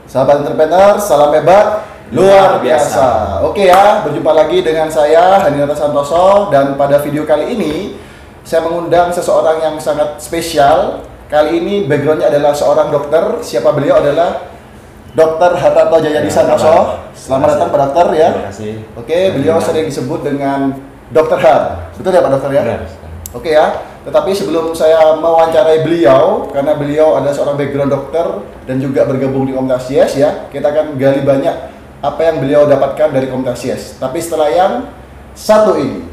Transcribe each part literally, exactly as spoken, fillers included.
Sahabat entrepreneur, salam hebat, luar biasa. Oke ya, berjumpa lagi dengan saya, Handinata Santoso. Dan pada video kali ini, saya mengundang seseorang yang sangat spesial. Kali ini backgroundnya adalah seorang dokter. Siapa beliau adalah Dokter Hartarto Jayadi Santoso. Selamat datang Pak Dokter ya. Terima kasih. Oke, beliau sering disebut dengan Dokter Har. Betul ya Pak Dokter ya? Benar. Oke ya, tetapi sebelum saya mewawancarai beliau, karena beliau adalah seorang background dokter dan juga bergabung di Komunitas Yes ya, kita akan gali banyak apa yang beliau dapatkan dari Komunitas Yes. Tapi setelah yang satu ini.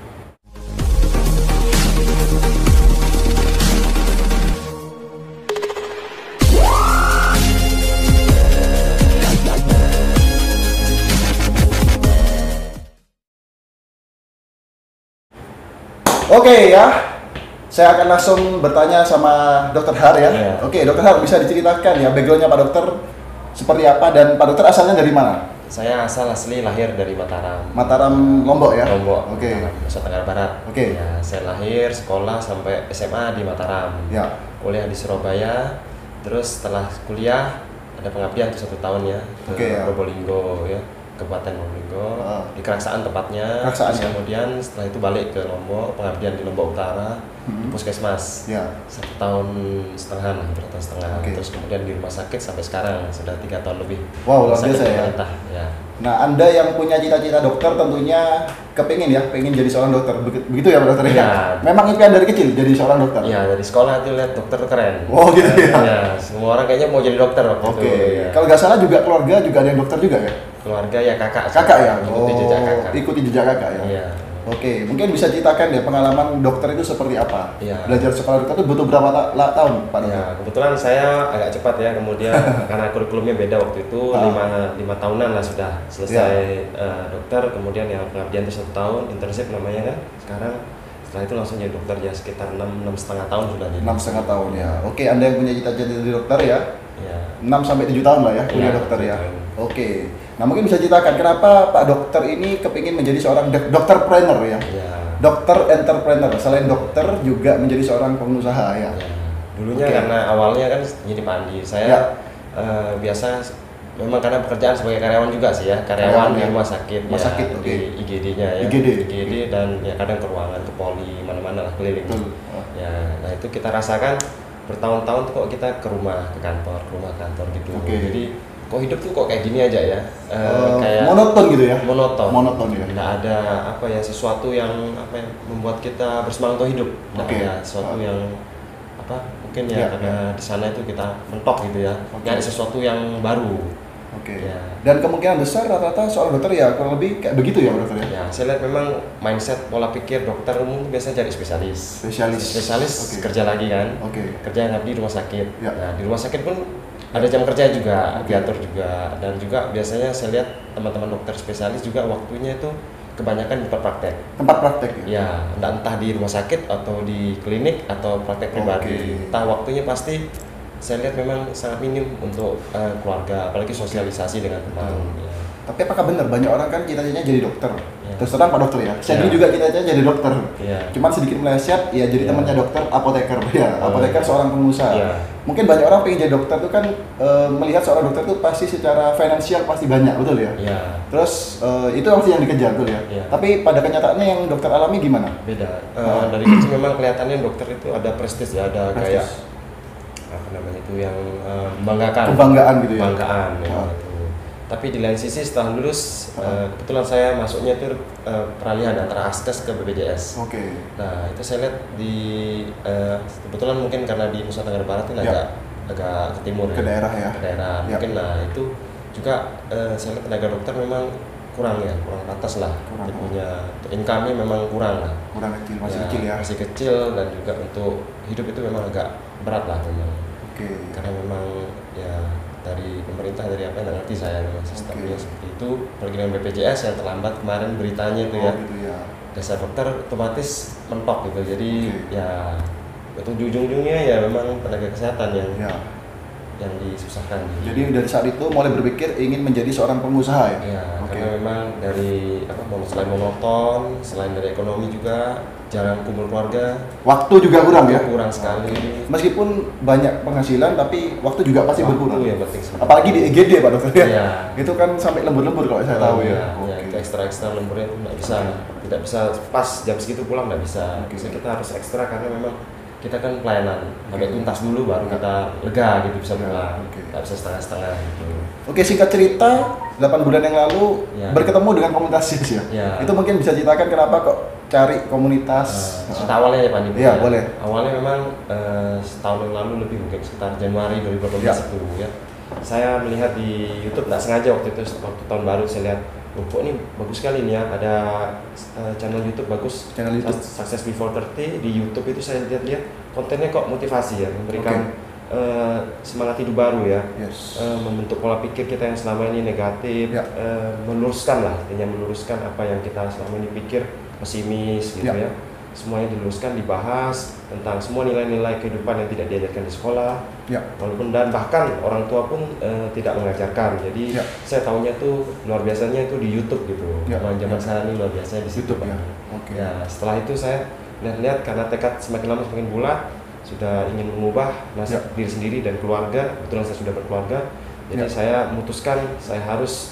Oke ya, saya akan langsung bertanya sama Dokter Har ya. Yeah. Oke, Dokter Har, bisa diceritakan ya backgroundnya Pak Dokter seperti apa dan Pak Dokter asalnya dari mana? Saya asal asli lahir dari Mataram. Mataram, Lombok ya? Lombok. Oke. Mataram, Nusa Tenggara Barat. Oke. Ya, saya lahir, sekolah sampai S M A di Mataram. Ya. Kuliah di Surabaya. Terus setelah kuliah ada pengabdian tuh satu tahun ya ke Oke, ya. Probolinggo ya. Kabupaten Probolinggo, Ah. di Keraksaan tepatnya. Keraksaan, Terus ya. kemudian setelah itu balik ke Lombok, pengabdian di Lombok Utara, Hmm. di Puskesmas. Ya. Satu tahun setengah, hampir tahun setengah. Oke. Terus kemudian di rumah sakit sampai sekarang sudah tiga tahun lebih. Wow, luar Rumah sakit biasa ya. pemerintah, ya. Nah, Anda yang punya cita-cita dokter tentunya kepingin ya, pengen jadi seorang dokter. Begi- Begitu ya Pak Dokter ya? Iya. Memang impian dari kecil jadi seorang dokter? Iya, dari sekolah tuh lihat dokter keren. Oh, gitu ya? Iya, semua orang kayaknya mau jadi dokter waktu Oke, itu. Ya. kalau nggak salah juga keluarga juga ada yang dokter juga ya? Keluarga ya kakak. Kakak ya? Ikuti jejak kakak. Ikuti jejak kakak ya? Iya. Oke, mungkin bisa ceritakan deh pengalaman dokter itu seperti apa? Iya. Belajar sekolah dokter itu butuh berapa ta- la- tahun Pak Dokter? Ya, kebetulan saya agak cepat ya, kemudian karena kurikulumnya beda waktu itu, Ah. lima, lima tahunan lah sudah selesai eh, dokter, kemudian yang pengabdian itu satu tahun, internship namanya kan, sekarang setelah itu langsung jadi dokter ya sekitar enam, enam setengah tahun sudah jadi. Enam setengah tahun ya. Oke, Anda yang punya cita-cita jadi dokter ya, Ya. enam sampai tujuh tahun lah ya kuliah Iya, dokter ya. betul. Oke, nah mungkin bisa ceritakan kenapa Pak Dokter ini kepingin menjadi seorang dok- dokterpreneur ya, Ya. dokter entrepreneur. Selain dokter juga menjadi seorang pengusaha ya. Ya. Dulunya Oke. karena awalnya kan gini Pak Andi, saya Ya. eh, biasa memang karena pekerjaan sebagai karyawan juga sih ya, Karyawan, karyawan di ya. rumah sakit, Rumah ya, sakit, di oke. I G D-nya ya, I G D. I G D dan ya kadang ke ruangan, ke poli, mana-mana lah keliling. Betul. Oh. Ya, nah itu kita rasakan bertahun-tahun tuh kok kita ke rumah, ke kantor, ke rumah kantor gitu. Oke. Jadi kok hidup tuh kok kayak gini aja ya, Eh, Eh, kayak monoton gitu ya? monoton. Monoton ya. Nggak ada apa ya sesuatu yang apa yang membuat kita bersemangat untuk hidup. Nggak Oke. ada sesuatu Ah. yang apa mungkin ya, Ya, karena di sana itu kita mentok gitu ya. Oke. Nyari sesuatu yang baru. Oke. Ya. Dan kemungkinan besar rata-rata seorang dokter ya kurang lebih kayak begitu ya Pak Dokter ya? Ya, saya lihat memang mindset pola pikir dokter umum biasanya cari spesialis. Spesialis. Spesialis Oke. kerja lagi kan. Oke. Kerja ngabdi di rumah sakit. Ya. Nah, di rumah sakit pun ada jam kerja juga, Oke. diatur juga, dan juga biasanya saya lihat teman-teman dokter spesialis juga waktunya itu kebanyakan di tempat praktek. Tempat praktek ya? Ya, entah, entah di rumah sakit atau di klinik atau praktek pribadi. Oke. Entah waktunya pasti saya lihat memang sangat minim untuk eh, keluarga, apalagi sosialisasi dengan teman. Hmm. Ya. Tapi apakah benar banyak orang kan cita-citanya jadi dokter? Ya. Terus terang Pak Dokter ya. Saya Ya. dulu juga cita-citanya jadi dokter. Ya. Cuman sedikit meleset ya jadi Ya. temannya dokter apoteker ya. Oh, Apoteker ya. seorang pengusaha. Ya. Mungkin banyak orang pengen jadi dokter tuh kan e, melihat seorang dokter tuh pasti secara finansial pasti banyak, betul ya? Ya, Terus e, itu pasti yang dikejar betul ya? Ya. Tapi pada kenyataannya yang dokter alami gimana? beda. Eh, Oh. Dari kecil memang kelihatannya dokter itu ada prestis ya, ada kayak Prestis. apa namanya itu yang eh, membanggakan. Kebanggaan gitu ya? Kebanggaan ya, Oh. gitu. Tapi di lain sisi setelah lulus, Oh. eh, kebetulan saya masuknya itu eh, peralihan antara Askes ke B P J S. Oke. Nah itu saya lihat di eh, kebetulan mungkin karena di Nusa Tenggara Barat ini Ya. agak agak ke timur Ke ya. daerah ya? Ke daerah. Ya. Mungkin nah itu juga eh, saya lihat tenaga dokter memang kurang ya, kurang atas lah. Kurang. Dia punya income-nya memang kurang lah. Kurang kecil, masih Ya, kecil ya? Masih kecil dan juga untuk hidup itu memang agak berat lah memang. Oke. Karena memang ya dari pemerintah dari apa nggak ngerti saya memang sistemnya Oke. seperti itu. Apalagi dengan B P J S yang terlambat kemarin beritanya itu Oh, ya. gitu ya. Dasar dokter otomatis mentok gitu. Jadi Oke. ya untuk ujung-ujungnya ya memang tenaga kesehatan yang Ya. yang disusahkan. Jadi dari saat itu mulai berpikir ingin menjadi seorang pengusaha ya? Ya, okay. Karena memang dari apa, selain monoton, selain dari ekonomi juga jarang kumpul keluarga. Waktu juga kurang ya? Kurang sekali. Meskipun banyak penghasilan, tapi waktu juga pasti waktu berkurang. Ya, penting. Apalagi di E G D Pak Dokter ya? Ya. Itu kan sampai lembur-lembur kalau saya tahu ya. ya, okay. ya itu ekstra-ekstra lemburnya itu nggak bisa, tidak bisa pas jam segitu pulang nggak bisa. Okay. Bisa kita harus ekstra karena memang kita kan pelayanan sampai tuntas dulu baru kita lega gitu bisa pulang, okay. Nggak bisa setengah-setengah gitu. Oke, singkat cerita delapan bulan yang lalu ya. berketemu dengan komunitas YES ya? ya. Itu mungkin bisa ceritakan kenapa kok cari komunitas? Uh, cerita awalnya ya Pak Niko. Iya, ya. boleh. Awalnya memang uh, setahun yang lalu lebih mungkin sekitar Januari dua ribu delapan belas ya. itu ya. Saya melihat di YouTube nggak sengaja waktu itu waktu tahun baru saya lihat, oh, kok ini bagus sekali nih ya, ada uh, channel YouTube bagus, channel YouTube Success Before tiga puluh di YouTube itu saya lihat-lihat kontennya kok motivasi ya, memberikan okay. uh, semangat hidup baru ya, yes. uh, membentuk pola pikir kita yang selama ini negatif, ya. uh, meluruskan lah, artinya meluruskan apa yang kita selama ini pikir pesimis gitu ya. ya. Semuanya diluruskan, dibahas tentang semua nilai-nilai kehidupan yang tidak diajarkan di sekolah, ya. Walaupun dan bahkan orang tua pun e, tidak mengajarkan. Jadi ya. Saya tahunya tuh luar biasanya itu di YouTube gitu. Ya. Zaman ya. Saya ini luar biasa di situ. Ya. Okay. Ya, setelah itu saya lihat-lihat karena tekad semakin lama semakin bulat, sudah ingin mengubah nasib ya. Diri sendiri dan keluarga. Kebetulan saya sudah berkeluarga, jadi ya. Saya memutuskan saya harus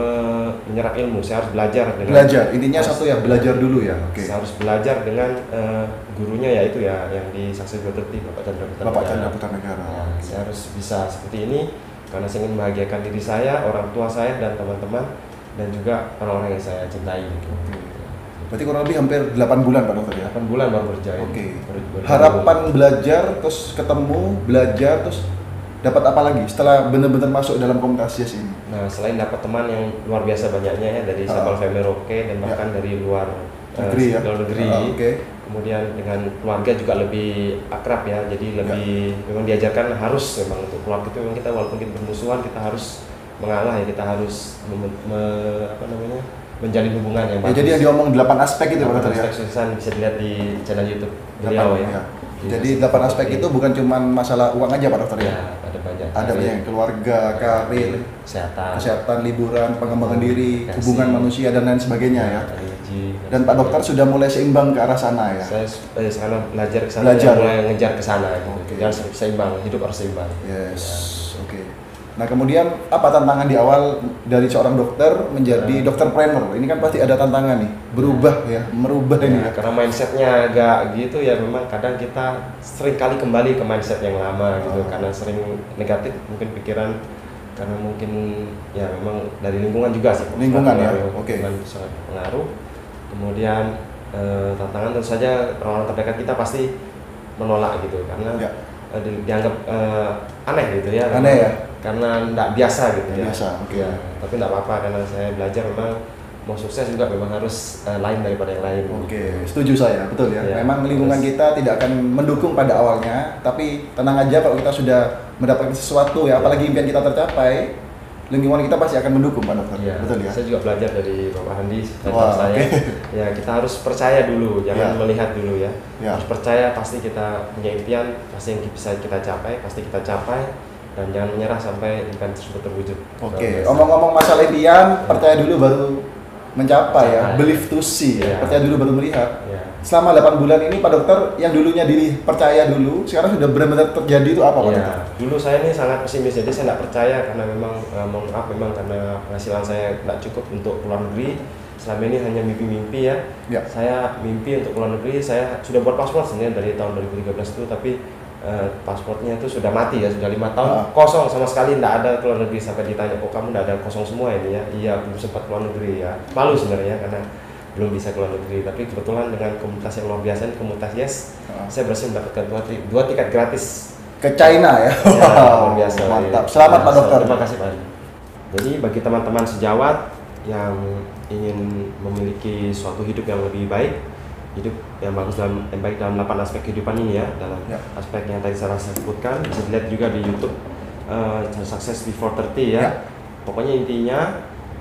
menyerap ilmu, saya harus belajar dengan belajar intinya harus, satu ya belajar dulu ya. Okay. Saya harus belajar dengan uh, gurunya yaitu ya yang di Success Before tiga puluh Bapak Chandra Putra Bapak Chandra Putra Negara. Ya, okay. Saya harus bisa seperti ini karena saya ingin membahagiakan diri saya, orang tua saya dan teman-teman dan juga orang-orang yang saya cintai. Gitu. Okay. Berarti kurang lebih hampir delapan bulan Pak Dokter ya? delapan bulan baru berjaya. Oke. Okay. Harapan belajar terus ketemu belajar terus dapat apa lagi setelah benar-benar masuk dalam komunitas YES ini? Nah, selain dapat teman yang luar biasa banyaknya ya dari Sabang uh, Family Roke dan bahkan ya. Dari luar negeri, uh, ya? luar negeri. Uh, okay. Kemudian dengan keluarga juga lebih akrab ya. Jadi lebih ya. Memang diajarkan harus memang untuk keluarga itu memang kita walaupun kita bermusuhan kita harus mengalah ya, kita harus me, me, apa namanya? menjalin hubungan yang bagus. Ya, jadi yang diomong delapan aspek itu Pak Dokter ya. Aspek bisa dilihat di channel YouTube beliau ya. ya. Jadi delapan aspek itu bukan cuma masalah uang aja Pak Dokter ya? Ya, ada banyak. Ada banyak keluarga, karir, kesehatan, kesehatan, liburan, pengembangan diri, kasih, hubungan manusia dan lain sebagainya ya. Energi, dan Pak Dokter sudah mulai seimbang ke arah sana ya. Saya eh, sekarang belajar ke sana, belajar. mulai ngejar ke sana gitu. Okay. Harus seimbang, hidup harus seimbang. Yes. Ya. Oke. Okay. Nah, kemudian apa tantangan di awal dari seorang dokter menjadi nah. dokter planner? Ini kan pasti ada tantangan nih, berubah ya, merubah ya, ini ya. Karena mindsetnya agak gitu ya, memang kadang kita sering kali kembali ke mindset yang lama gitu, oh. karena sering negatif mungkin pikiran, karena mungkin ya memang dari lingkungan juga sih. Lingkungan ya, oke. Okay. Sangat pengaruh. Kemudian eh, tantangan tentu saja orang-orang terdekat kita pasti menolak gitu, karena ya. eh, di, dianggap eh, aneh gitu ya. Aneh ya. Karena tidak biasa gitu ya. Biasa, oke. Okay. Ya, tapi tidak apa-apa karena saya belajar memang mau sukses juga memang harus uh, lain daripada yang lain. Oke, okay. Setuju saya, betul ya. ya memang lingkungan terus, kita tidak akan mendukung pada awalnya, tapi tenang aja kalau kita sudah mendapatkan sesuatu ya, apalagi impian kita tercapai, lingkungan kita pasti akan mendukung Pak Dokter. Ya, betul ya. Saya juga belajar dari Bapak Handi dan wow, saya. Okay. Ya, kita harus percaya dulu, jangan ya. melihat dulu ya. ya. Harus percaya pasti kita punya impian, pasti yang bisa kita capai, pasti kita capai. Dan jangan menyerah sampai impian tersebut terwujud. Oke, okay. Omong-omong masalah impian, percaya dulu baru mencapai ya, believe to see ya. Percaya dulu baru melihat. Ya. Selama delapan bulan ini Pak Dokter yang dulunya diri percaya dulu, sekarang sudah benar-benar terjadi itu apa Pak ya. Dokter? Dulu saya ini sangat pesimis, jadi saya tidak percaya karena memang eh, mohon maaf memang karena penghasilan saya tidak cukup untuk keluar negeri. Selama ini hanya mimpi-mimpi ya. ya. Saya mimpi untuk keluar negeri, saya sudah buat paspor sebenarnya dari tahun dua ribu tiga belas itu, tapi Uh, pasportnya itu sudah mati ya, sudah lima tahun uh. kosong sama sekali, tidak ada keluar negeri. Sampai ditanya, kok kamu tidak ada, kosong semua ini ya? Iya, belum sempat keluar negeri ya. Malu sebenarnya karena belum bisa keluar negeri, tapi kebetulan dengan komunitas yang luar biasa, komunitas YES, uh. saya berhasil mendapatkan dua, dua tiket gratis ke China ya. Ya luar biasa. Mantap. Selamat ya, Pak Dokter. Terima kasih Pak. Jadi bagi teman-teman sejawat yang ingin memiliki suatu hidup yang lebih baik, hidup yang bagus dalam yang baik dalam delapan aspek kehidupan ini ya, dalam ya. aspek yang tadi saya sebutkan, bisa dilihat juga di YouTube uh, Success Before tiga puluh ya. ya. Pokoknya intinya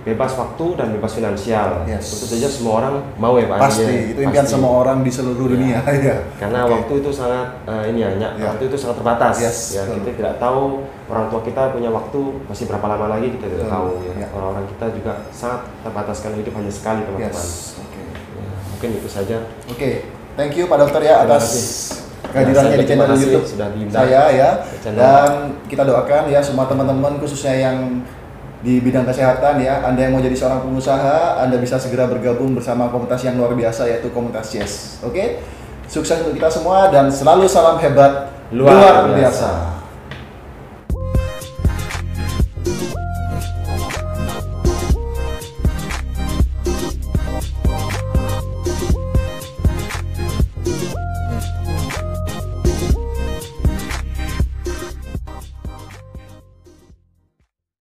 bebas waktu dan bebas finansial. Yes. Tentu saja semua orang mau ya Pak. Pasti, ya. itu impian Pasti. semua orang di seluruh Ya. dunia. Ya. Karena Oke. waktu itu sangat uh, ini ya, ya, Ya. waktu itu sangat terbatas. Yes, Ya, betul. kita tidak tahu orang tua kita punya waktu masih berapa lama lagi, kita tidak Betul. tahu. Ya. Ya. Orang-orang kita juga sangat terbatas karena hidup hanya sekali teman-teman. Yes. Oke. Ya, mungkin itu saja. Oke. Thank you Pak Dokter ya Terima atas kasih. kehadirannya Ya, di channel terima kasih YouTube sudah diundang. saya ya. Ke channel. Dan kita doakan ya semua teman-teman khususnya yang di bidang kesehatan ya, Anda yang mau jadi seorang pengusaha, Anda bisa segera bergabung bersama komunitas yang luar biasa yaitu komunitas Yes. Oke. Sukses untuk kita semua dan selalu salam hebat Luar luar biasa. biasa.